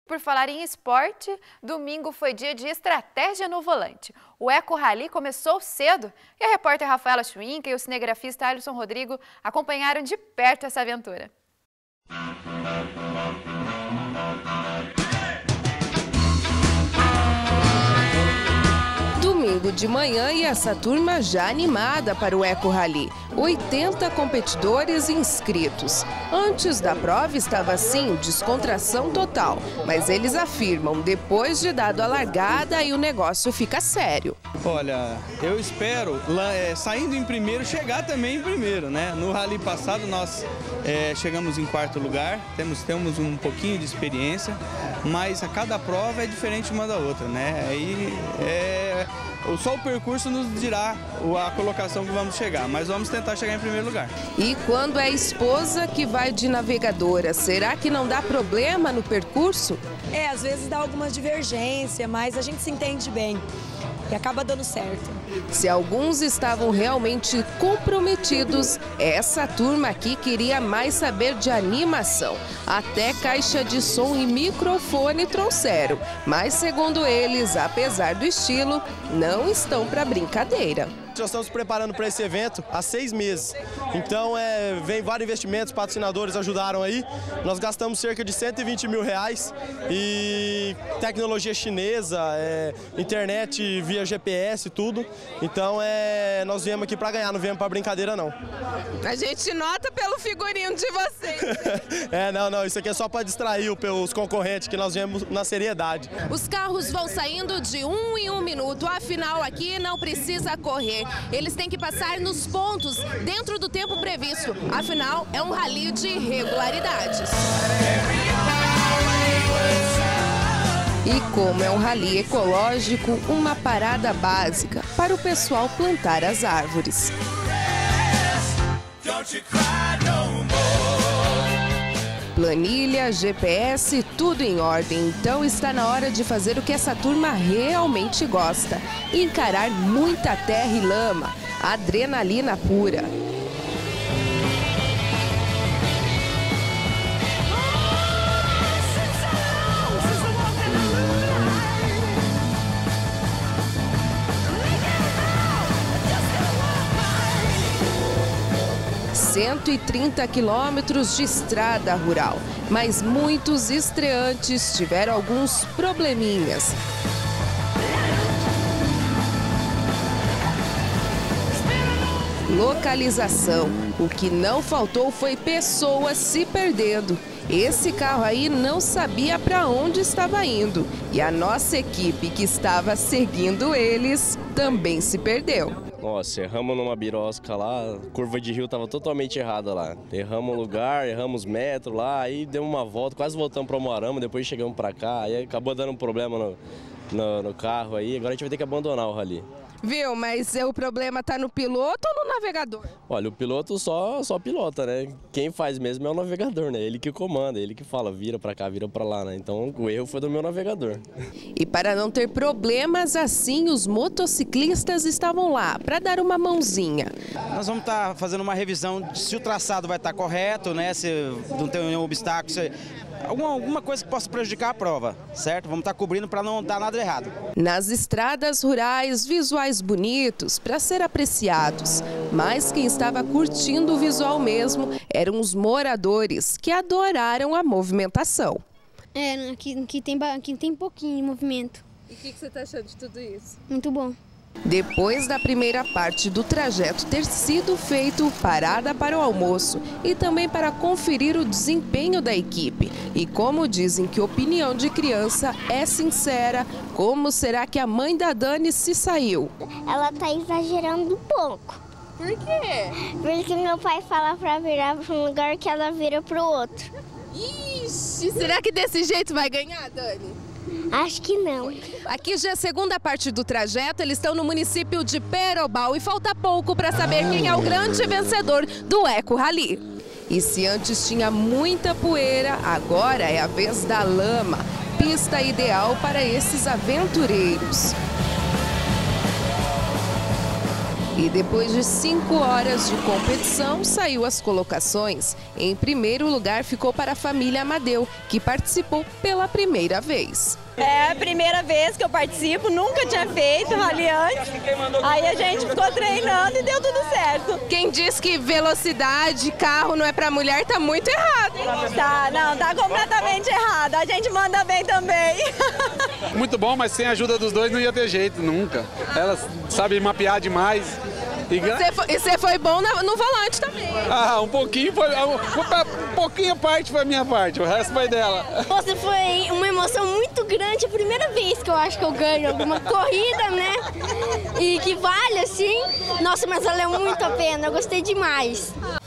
Por falar em esporte, domingo foi dia de estratégia no volante. O Eco Rally começou cedo e a repórter Rafaela Schwinker e o cinegrafista Alisson Rodrigo acompanharam de perto essa aventura. Domingo de manhã e essa turma já animada para o Eco Rally. 80 competidores inscritos. Antes da prova estava assim, descontração total. Mas eles afirmam, depois de dado a largada, aí o negócio fica sério. Olha, eu espero, saindo em primeiro, chegar também em primeiro, né? No rally passado nós chegamos em quarto lugar, temos um pouquinho de experiência, mas a cada prova é diferente uma da outra, né? Aí só o percurso nos dirá a colocação que vamos chegar, mas vamos tentar chegar em primeiro lugar. E quando é a esposa que vai de navegadora, será que não dá problema no percurso? Às vezes dá alguma divergência, mas a gente se entende bem e acaba dando certo. Se alguns estavam realmente comprometidos, essa turma aqui queria mais saber de animação. Até caixa de som e microfone trouxeram. Mas, segundo eles, apesar do estilo, não estão para brincadeira. Nós estamos preparando para esse evento há 6 meses, então vem vários investimentos, patrocinadores ajudaram aí. Nós gastamos cerca de R$120 mil e tecnologia chinesa, internet via GPS, tudo. Então nós viemos aqui para ganhar, não viemos para brincadeira não. A gente nota pelo figurino de vocês. Não, isso aqui é só para distrair os concorrentes, que nós viemos na seriedade. Os carros vão saindo de 1 em 1 minuto, afinal aqui não precisa correr. Eles têm que passar nos pontos dentro do tempo previsto. Afinal, é um rally de regularidades. E como é um rally ecológico, uma parada básica para o pessoal plantar as árvores. Planilha, GPS, tudo em ordem. Então está na hora de fazer o que essa turma realmente gosta. Encarar muita terra e lama. Adrenalina pura. ...130 quilômetros de estrada rural, mas muitos estreantes tiveram alguns probleminhas. Localização. O que não faltou foi pessoas se perdendo. Esse carro aí não sabia para onde estava indo. E a nossa equipe que estava seguindo eles também se perdeu. Nossa, erramos numa birosca lá, a curva de rio estava totalmente errada lá. Erramos lugar, erramos metro lá, aí demos uma volta, quase voltamos para Umuarama, depois chegamos para cá, aí acabou dando um problema no carro aí, agora a gente vai ter que abandonar o rally. Viu, mas o problema tá no piloto ou no navegador? Olha, o piloto só pilota, né? Quem faz mesmo é o navegador, né? Ele que comanda, ele que fala, vira pra cá, vira pra lá, né? Então o erro foi do meu navegador. E para não ter problemas assim, os motociclistas estavam lá para dar uma mãozinha. Nós vamos estar fazendo uma revisão de se o traçado vai estar correto, né? Se não tem nenhum obstáculo, alguma coisa que possa prejudicar a prova, certo? Vamos estar cobrindo para não dar nada errado. Nas estradas rurais, visuais bonitos para ser apreciados. Mas quem estava curtindo o visual mesmo eram os moradores que adoraram a movimentação. Aqui tem pouquinho movimento. E o que você está achando de tudo isso? Muito bom. Depois da primeira parte do trajeto ter sido feito, parada para o almoço e também para conferir o desempenho da equipe. E como dizem que opinião de criança é sincera, como será que a mãe da Dani se saiu? Ela tá exagerando um pouco. Por quê? Porque meu pai fala para virar para um lugar que ela vira para o outro. Ixi, será que desse jeito vai ganhar, Dani? Acho que não. Aqui já é a segunda parte do trajeto, eles estão no município de Perobal e falta pouco para saber quem é o grande vencedor do Eco Rally. E se antes tinha muita poeira, agora é a vez da lama, pista ideal para esses aventureiros. E depois de 5 horas de competição, saiu as colocações. Em primeiro lugar ficou para a família Amadeu, que participou pela primeira vez. É a primeira vez que eu participo, nunca tinha feito rally antes. Aí a gente ficou treinando e deu tudo certo. Quem diz que velocidade, carro não é para mulher, tá muito errado, hein? Tá completamente errado. A gente manda bem também. Muito bom, mas sem a ajuda dos dois não ia ter jeito, nunca. Elas sabem mapear demais. E você foi bom no volante também. Ah, um pouquinho, pouquinha parte foi a minha parte, o resto foi dela. Nossa, foi uma emoção muito grande, a primeira vez que eu acho que eu ganho alguma corrida, né? E que vale assim. Nossa, mas valeu muito a pena, eu gostei demais.